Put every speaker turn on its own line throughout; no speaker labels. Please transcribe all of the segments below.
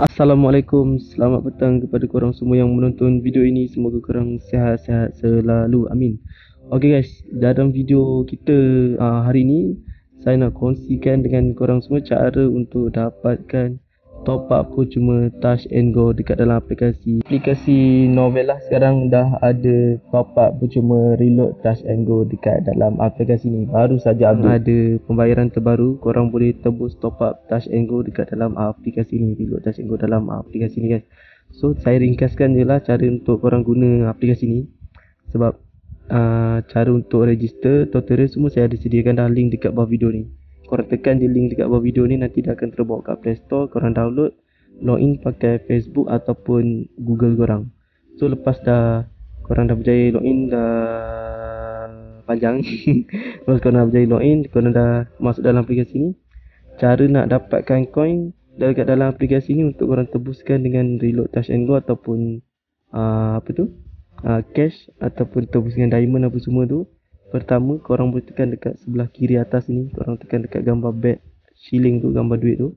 Assalamualaikum, selamat petang kepada korang semua yang menonton video ini. Semoga korang sihat-sihat selalu, amin. Okay guys, dalam video kita hari ini saya nak kongsikan dengan korang semua cara untuk dapatkan top up cuma Touch and Go dekat dalam aplikasi Novel lah. Sekarang dah ada top up cuma Reload Touch and Go dekat dalam aplikasi ni. Baru saja ada pembayaran terbaru, korang boleh tebus top up Touch and Go dekat dalam aplikasi ni, Reload Touch and Go dalam aplikasi ni guys. So saya ringkaskan je lah cara untuk korang guna aplikasi ni. Sebab cara untuk register tutorial semua saya ada sediakan dah link dekat bawah video ni. Korang tekan je link dekat bawah video ni, nanti dah akan terbawa kat Play Store. Korang download, login pakai Facebook ataupun Google korang. So lepas korang dah berjaya login, dah panjang lepas korang dah berjaya login, korang dah masuk dalam aplikasi ni. Cara nak dapatkan coin dekat dalam aplikasi ni untuk korang tebuskan dengan Reload Touch and Go ataupun cash ataupun tebus dengan diamond apa semua tu. Pertama, korang boleh tekan dekat sebelah kiri atas ni, korang tekan dekat gambar bet shilling tu, gambar duit tu.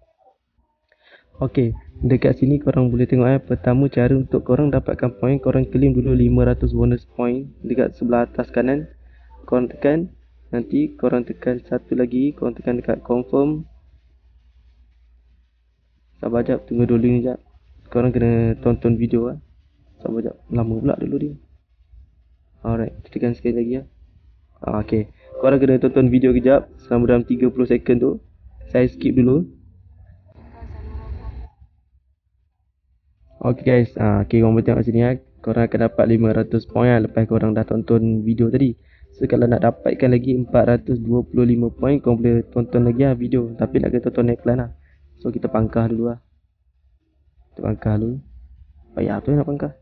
Okey, dekat sini korang boleh tengok pertama cara untuk korang dapatkan point, korang claim dulu 500 bonus point dekat sebelah atas kanan. Korang tekan, nanti korang tekan satu lagi, korang tekan dekat confirm. Sabar jap, tunggu dulu ni jap. Korang kena tonton video Sabar jap, lama pula dulu dia. Alright, tekan sekali lagi Okay, korang kena tonton video kejap selama dalam 30 second tu. Saya skip dulu. Okay guys, okay, korang boleh tengok sini korang akan dapat 500 point lepas korang dah tonton video tadi. So kalau nak dapatkan lagi 425 point, korang boleh tonton lagi video. Tapi nak kena tonton neckline So kita pangkah dulu Kita pangkah dulu. Payah tu nak pangkah.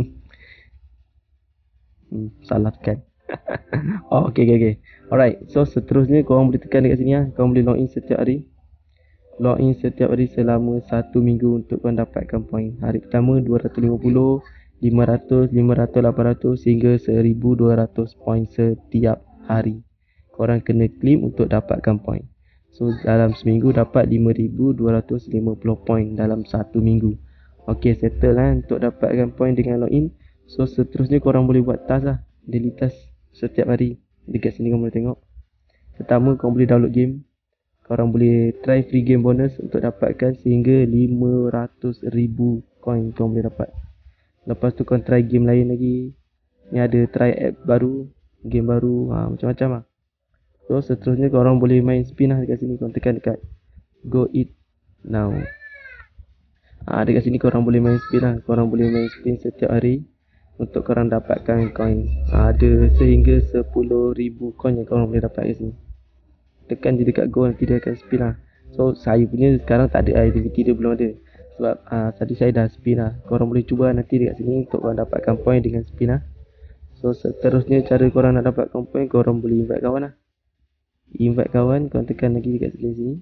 Salah tekan. Okay. Alright, so seterusnya korang boleh tekan dekat sini korang boleh login setiap hari. Login setiap hari selama 1 minggu untuk korang dapatkan point. Hari pertama 250, 500, 500, 800 hingga 1200 point setiap hari. Korang kena claim untuk dapatkan point. So dalam seminggu dapat 5250 point dalam 1 minggu. Okay, settle untuk dapatkan point dengan login. So seterusnya korang boleh buat task daily task setiap hari. Dekat sini korang boleh tengok. Pertama, korang boleh download game. Korang boleh try free game bonus untuk dapatkan sehingga 500,000 coin korang boleh dapat. Lepas tu korang try game lain lagi. Ni ada try app baru, game baru, macam-macam So seterusnya korang boleh main spin dekat sini. Korang tekan dekat Go Eat Now. Dekat sini korang boleh main spin Korang boleh main spin setiap hari untuk korang dapatkan coin. Ada sehingga 10,000 coin yang korang boleh dapat kat sini. Tekan je dekat go, nanti dia akan spin So saya punya sekarang tak ada activity dia belum ada. Sebab tadi saya dah spin Korang boleh cuba nanti dekat sini untuk korang dapatkan point dengan spin So seterusnya cara korang nak dapatkan point, korang boleh invite kawan Invite kawan, korang tekan lagi dekat sini.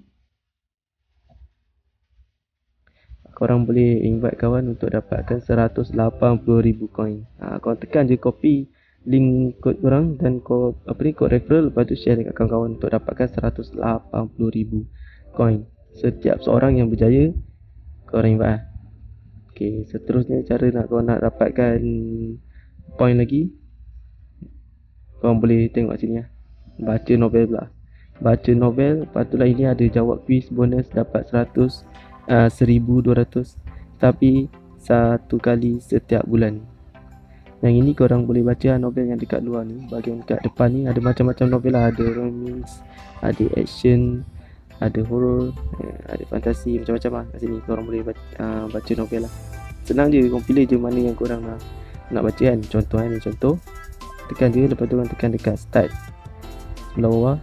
Korang boleh invite kawan untuk dapatkan 180,000 coin. Korang tekan je copy link kod korang dan kod referral, lepas tu share dekat kawan-kawan untuk dapatkan 180,000 coin. Setiap seorang yang berjaya korang invite Okay, seterusnya cara korang nak dapatkan point lagi, korang boleh tengok sini baca novel pula. Baca novel, lepas tu lah ini ada jawab quiz bonus dapat 1,200 tapi satu kali setiap bulan. Yang ini korang boleh baca novel yang dekat luar ni. Bahagian dekat depan ni ada macam-macam novel Ada romance, ada action, ada horror, ada fantasi, macam-macam kat sini korang boleh baca novel Senang je, korang pilih je mana yang korang nak baca Contoh ni contoh. Tekan je, lepas tu korang tekan dekat start sebelah bawah.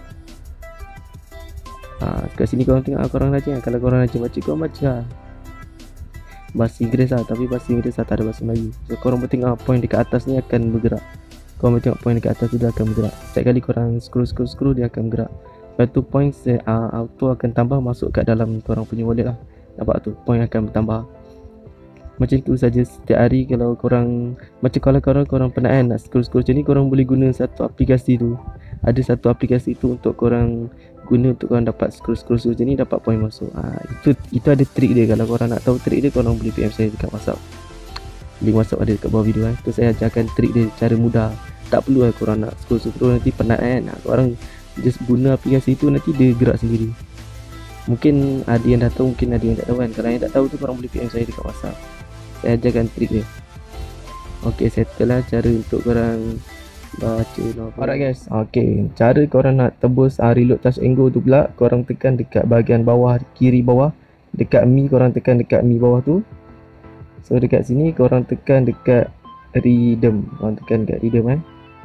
Kat sini korang tengok korang rajin Kalau korang rajin baca, korang baca bahasa Inggeris tapi bahasa Inggeris tak ada bahasa Melayu. So korang boleh tengok point dekat atas ni akan bergerak. Korang boleh tengok point dekat atas tu dia akan bergerak. Setiap kali korang scroll dia akan bergerak. Lepas tu point auto akan tambah masuk kat dalam korang punya wallet Nampak tu, point akan bertambah. Macam tu saja setiap hari. Kalau korang korang penat nak scroll macam ni, korang boleh guna satu aplikasi tu. Ada satu aplikasi tu untuk korang guna untuk korang dapat scroll macam ni, dapat point masuk. Itu ada trik dia. Kalau korang nak tahu trik dia, korang boleh PM saya dekat WhatsApp. Link WhatsApp ada dekat bawah video tu saya ajarkan trik dia cara mudah. Tak perlu korang nak scroll nanti penat kan. Korang just guna aplikasi tu, nanti dia gerak sendiri. Mungkin ada yang dah tahu, mungkin ada yang tak tahu kan. Kalau yang tak tahu tu korang boleh PM saya dekat WhatsApp. Saya ajarkan trik dia. Okay, settle lah cara untuk korang baca novel. Alright guys, okay, cara korang nak tebus reload touch and go tu pula, korang tekan dekat bahagian bawah, kiri bawah. Dekat Mi, korang tekan dekat Mi bawah tu. So dekat sini korang tekan dekat redeem. Korang tekan dekat redeem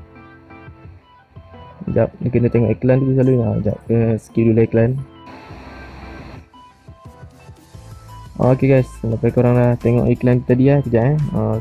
Sekejap, dia kena tengok iklan dulu selalu. Sekejap, skip dulu iklan. Okay guys, lepas korang dah tengok iklan tadi sekejap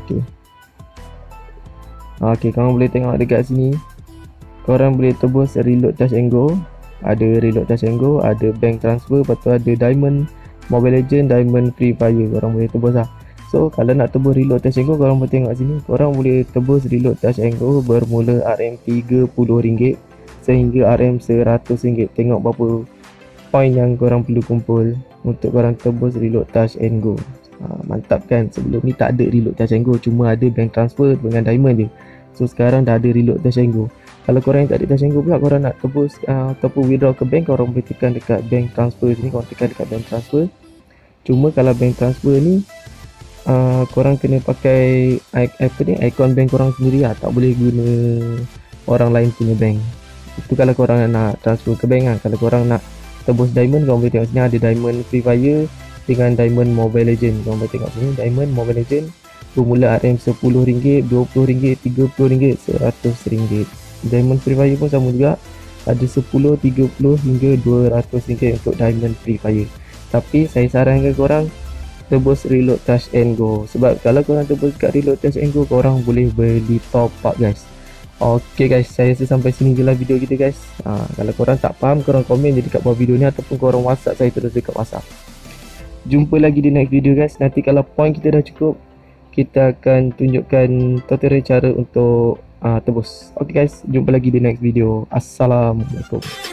Okay, korang boleh tengok dekat sini. Korang boleh tebus reload touch and go. Ada reload touch and go, ada bank transfer, lepas tu ada diamond Mobile Legend, diamond Free Fire. Korang boleh tebus lah. So kalau nak tebus reload touch and go, korang boleh tengok sini. Korang boleh tebus reload touch and go bermula RM30 sehingga RM100. Tengok berapa point yang korang perlu kumpul untuk korang tebus reload touch and go. Mantap kan? Sebelum ni tak ada reload touch and go, cuma ada bank transfer dengan diamond je. So sekarang dah ada reload touch and go. Kalau korang yang tak ada touch and go pula, korang nak tebus ataupun withdraw ke bank, korang boleh tekan dekat bank transfer sini. Korang tekan dekat bank transfer. Cuma kalau bank transfer ni korang kena pakai akaun bank korang sendiri lah. Tak boleh guna orang lain punya bank. Itu kalau korang nak transfer ke bank lah. Kalau korang nak tebus diamond, korang boleh tengok sini ada diamond Free Fire dengan diamond Mobile Legend. Korang boleh tengok sini diamond Mobile Legend bermula RM10, RM20, RM30, RM100. Diamond Free Fire pun sama juga, ada 10, 30 hingga RM200 untuk diamond Free Fire. Tapi saya sarankan korang tebus reload touch and go, sebab kalau korang tebus kat reload touch and go, korang boleh beli top up guys. Okay guys, saya rasa sampai sini je lah video kita guys. Kalau korang tak faham, korang komen je dekat bawah video ni, ataupun korang WhatsApp saya terus dekat WhatsApp. Jumpa lagi di next video guys. Nanti kalau point kita dah cukup, kita akan tunjukkan tutorial cara untuk tebus. Okay guys, jumpa lagi di next video. Assalamualaikum.